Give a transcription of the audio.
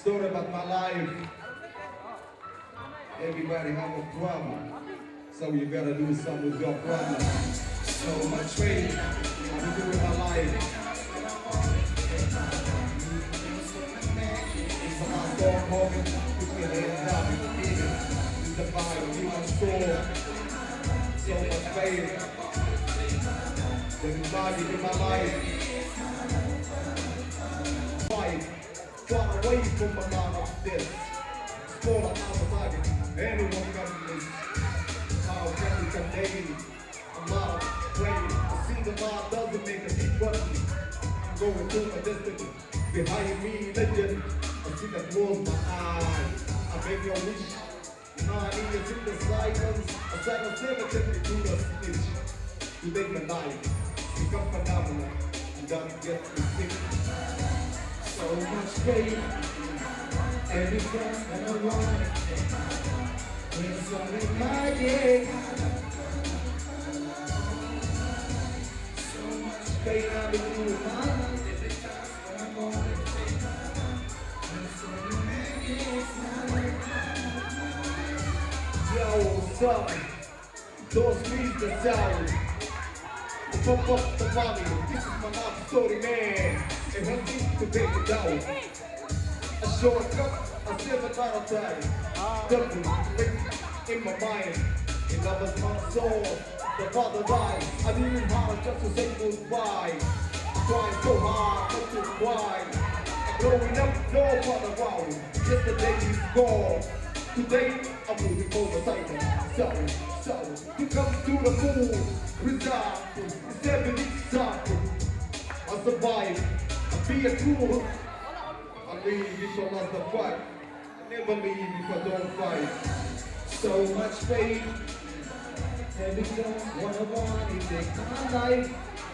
Story about my life. Everybody have a problem. So you gotta do something with your problem. So much faith. How to do with my life. It's a hot storm moment. Put your hands up and feel it. It's the fire, you my soul. So much faith. Everybody in my life. Fight. Far away from a lot of this. Explore outside it. Anyone can do this. How can we contain a lot of pain? I see the law doesn't make a deep button. I'm going through my destiny. Behind me, legend. I see that close my eyes. I beg your wish. 9 years in the silence. A silence never take me to the stitch. To make my life become phenomenal. You gotta get me sick. So much pain, every time that I want it. When something my day. So much pain I've been through my life. Every time that I want it. When something my day. Yo, son, those leaves the sound. Pump up the volume. This is my life story, man. And I'm need to take it down. A shortcut, I still a lot of time. Double in my mind. In love with my soul. The father died. I didn't hard just to say goodbye. I tried so hard not to cry. Growing up, no father wow. Yesterday is gone. Today, I'm moving over silent. So, you come to the moon. Resolve. It's every example. I survive. Be a true. I leave if I lost the fight. I never leave if I don't fight. So much pain. Every time what I want is take my life.